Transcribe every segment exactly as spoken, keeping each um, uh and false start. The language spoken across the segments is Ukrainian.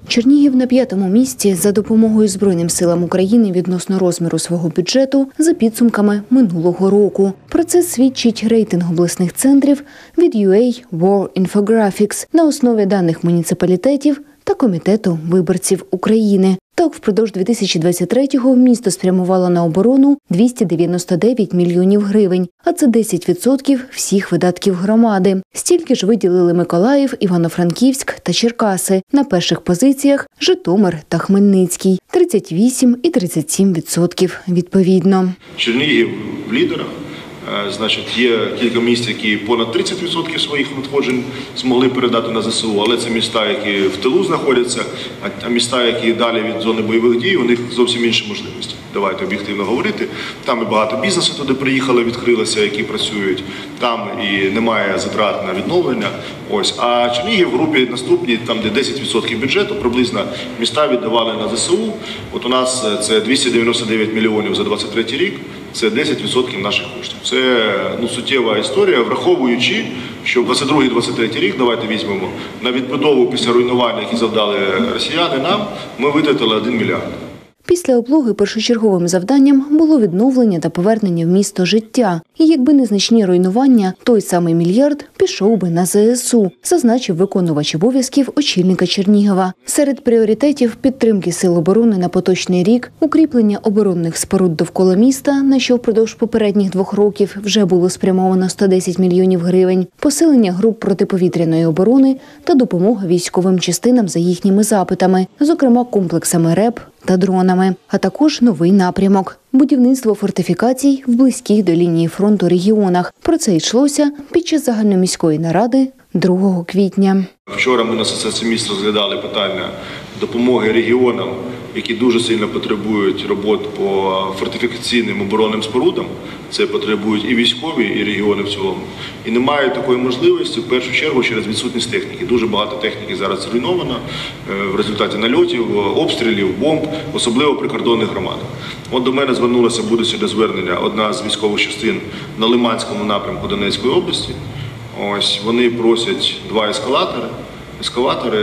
Чернігів на п'ятому місці за допомогою Збройним силам України відносно розміру свого бюджету за підсумками минулого року. Про це свідчить рейтинг обласних центрів від ю ей War Infographics на основі даних муніципалітетів та Комітету виборців України. Так, впродовж дві тисячі двадцять третього місто спрямувало на оборону двісті дев'яносто дев'ять мільйонів гривень, а це десять відсотків всіх видатків громади. Стільки ж виділили Миколаїв, Івано-Франківськ та Черкаси. На перших позиціях – Житомир та Хмельницький – тридцять вісім і тридцять сім відсотків відповідно. Чернігів в лідерах. Значить, є кілька міст, які понад тридцять відсотків своїх надходжень змогли передати на зе се у, але це міста, які в тилу знаходяться, а міста, які далі від зони бойових дій, у них зовсім інші можливості. Давайте об'єктивно говорити. Там і багато бізнесу туди приїхали, відкрилося, які працюють. Там і немає затрат на відновлення. Ось. А Чернігів в групі наступні, там де десять відсотків бюджету, приблизно міста віддавали на зе се у. От у нас це двісті дев'яносто дев'ять мільйонів за двадцять третій рік. Це десять відсотків наших коштів. Це ну, суттєва історія, враховуючи, що двадцять другий - двадцять третій рік, давайте візьмемо, на відбудову після руйнування, які завдали росіяни нам, ми витратили один мільярд. Після облоги першочерговим завданням було відновлення та повернення в місто життя. І якби незначні руйнування, той самий мільярд пішов би на зе ес у, зазначив виконувач обов'язків очільника Чернігова. Серед пріоритетів – підтримки сил оборони на поточний рік, укріплення оборонних споруд довкола міста, на що впродовж попередніх двох років вже було спрямовано сто десять мільйонів гривень, посилення груп протиповітряної оборони та допомога військовим частинам за їхніми запитами, зокрема комплексами РЕБ та дронами, а також новий напрямок – будівництво фортифікацій в близьких до лінії фронту регіонах. Про це йшлося під час загальноміської наради другого квітня. Вчора ми на асоціації міст розглядали питання допомоги регіонам, які дуже сильно потребують робот по фортифікаційним оборонним спорудам. Це потребують і військові, і регіони в цілому. І немає такої можливості, в першу чергу, через відсутність техніки. Дуже багато техніки зараз зруйновано в результаті нальотів, обстрілів, бомб, особливо в прикордонних громадах. От до мене звернулося, буде сюди звернення, одна з військових частин на Лиманському напрямку Донецької області. Ось, вони просять два ескалатори. Ескаватори,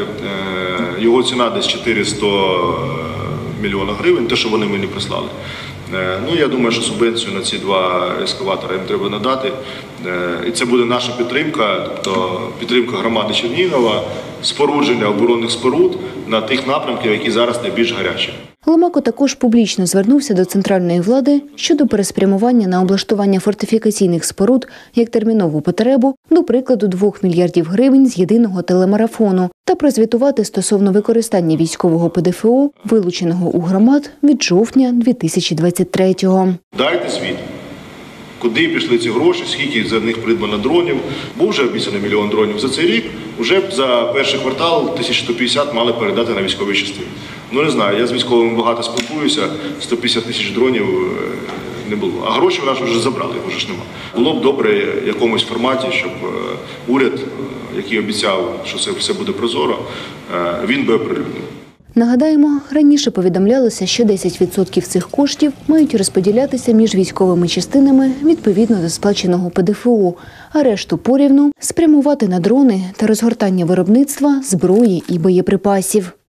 його ціна десь чотириста мільйонів гривень, те, що вони мені прислали. Ну, я думаю, що субвенцію на ці два ескаватори їм треба надати. І це буде наша підтримка, тобто підтримка громади Чернігова, спорудження оборонних споруд на тих напрямках, які зараз найбільш гарячі. Ломако також публічно звернувся до центральної влади щодо переспрямування на облаштування фортифікаційних споруд як термінову потребу, до прикладу, двох мільярдів гривень з єдиного телемарафону, та прозвітувати стосовно використання військового пе де еф о, вилученого у громад від жовтня дві тисячі двадцять третього. Дайте звіт. Куди пішли ці гроші, скільки за них придбано дронів. Був вже обіцяний мільйон дронів за цей рік. Уже за перший квартал тисячу сто п'ятдесят мали передати на військові частини. Ну, не знаю, я з військовими багато спілкуюся, сто п'ятдесят тисяч дронів не було. А гроші в нас вже забрали, їх вже ж нема. Було б добре в якомусь форматі, щоб уряд, який обіцяв, що це все буде прозоро, він би оприлюднив. Нагадаємо, раніше повідомлялося, що десять відсотків цих коштів мають розподілятися між військовими частинами відповідно до сплаченого пе де еф о, а решту порівну спрямувати на дрони та розгортання виробництва, зброї і боєприпасів.